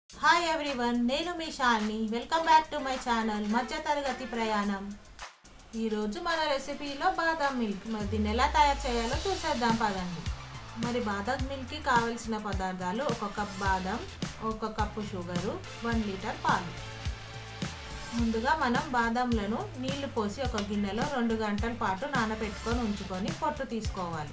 Hi everyone, నేను మీ Shalini. Welcome back to my channel మధ్య తరగతి ప్రయాణం. ఈరోజు మన రెసిపీలో బాదం మిల్క్. మరి దీన్ని ఎలా తయారు చేయాలో చూసేద్దాం పదండి. మరి బాదం మిల్క్కి కావలసిన పదార్థాలు: 1 కప్ బాదం, 1 కప్పు షుగరు, 1 లీటర్ పాలు. ముందుగా మనం బాదంలను నీళ్లు పోసి ఒక గిన్నెలో 2 గంటల పాటు నానబెట్టుకొని ఉంచుకొని పొట్టు తీసుకోవాలి.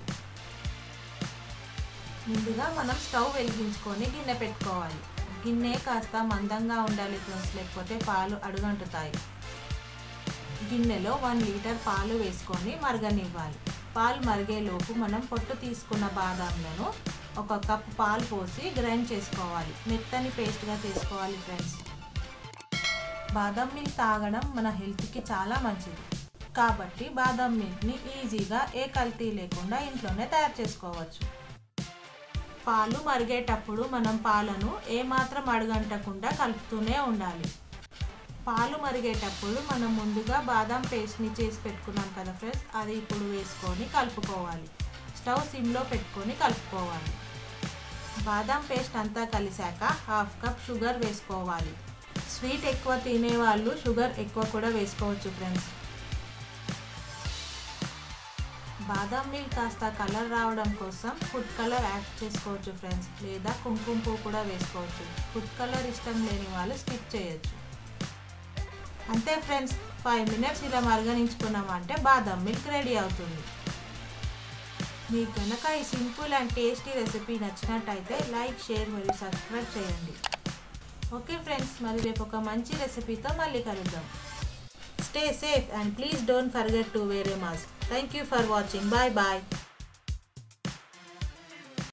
ముందుగా మనం స్టవ్ వెలిగించుకొని గిన్నె పెట్టుకోవాలి. గిన్నె కాస్త మందంగా ఉండాలి ఫ్రెండ్స్, లేకపోతే పాలు అడుగంటుతాయి. గిన్నెలో 1 లీటర్ పాలు వేసుకొని మరగనివ్వాలి. పాలు మరిగేలోపు మనం పొట్టు తీసుకున్న బాదంలను 1 కప్ పాలు పోసి గ్రైండ్ చేసుకోవాలి. మెత్తని పేస్ట్గా చేసుకోవాలి ఫ్రెండ్స్. బాదం మిల్క్ తాగడం మన హెల్త్కి చాలా మంచిది కాబట్టి బాదం మిల్క్ని ఈజీగా ఏ కల్తీ లేకుండా ఇంట్లోనే తయారు చేసుకోవచ్చు. పాలు మరిగేటప్పుడు మనం పాలను ఏమాత్రం అడుగంటకుండా కలుపుతూనే ఉండాలి. పాలు మరిగేటప్పుడు మనం ముందుగా బాదం పేస్ట్ని చేసి పెట్టుకున్నాం కదా ఫ్రెండ్స్, అది ఇప్పుడు వేసుకొని కలుపుకోవాలి. స్టవ్ సిమ్లో పెట్టుకొని కలుపుకోవాలి. బాదం పేస్ట్ అంతా కలిసాక 1/2 కప్ షుగర్ వేసుకోవాలి. స్వీట్ ఎక్కువ తినేవాళ్ళు షుగర్ ఎక్కువ కూడా వేసుకోవచ్చు ఫ్రెండ్స్. బాదం మిల్క్ కాస్త కలర్ రావడం కోసం ఫుడ్ కలర్ యాడ్ చేసుకోవచ్చు ఫ్రెండ్స్, లేదా కుంకుమ పువ్వు కూడా వేసుకోవచ్చు. ఫుడ్ కలర్ ఇష్టం లేని వాళ్ళు స్కిప్ చేయొచ్చు. అంతే ఫ్రెండ్స్, 5 మినిట్స్ ఇలా మరగనించుకున్నామంటే బాదం మిల్క్ రెడీ అవుతుంది. మీకు కనుక ఈ సింపుల్ అండ్ టేస్టీ రెసిపీ నచ్చినట్టయితే లైక్, షేర్ మరియు సబ్స్క్రైబ్ చేయండి. ఓకే ఫ్రెండ్స్, మరి రేపు ఒక మంచి రెసిపీతో మళ్ళీ కలుద్దాం. Stay safe and please don't forget to wear a mask. Thank you for watching. Bye bye.